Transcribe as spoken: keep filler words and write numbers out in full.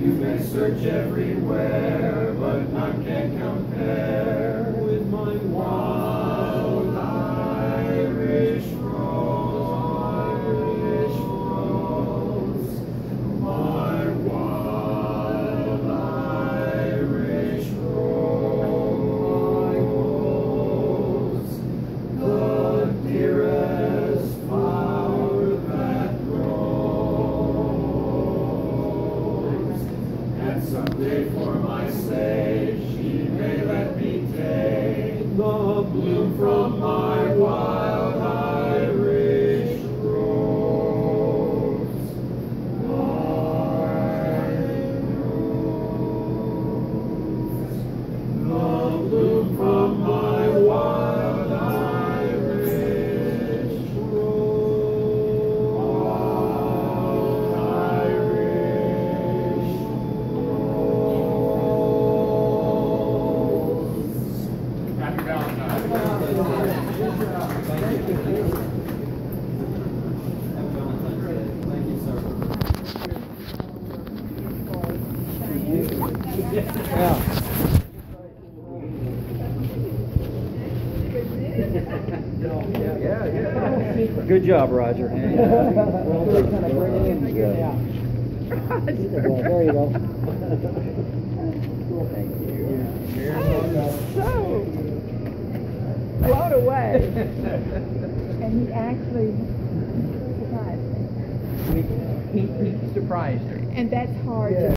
You may search everywhere, but none can compare with my wild Irish rose, Irish rose, my wild Irish rose, the dearest flower that grows. And someday for my sake she may let me take the bloom from my wild Irish rose. Irish rose. The bloom from my wild Irish rose. Wild Irish rose. Happy Valentine's Day. Thank you, sir. Yeah. Yeah, yeah. Good job, Roger. Well done. Yeah. There you go. Thank you. So blown away. And he actually surprised me. He, he surprised her. And that's hard to